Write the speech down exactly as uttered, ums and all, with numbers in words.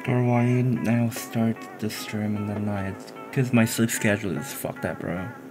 Or why you now start the stream in the night? Cause my sleep schedule is fucked up, bro.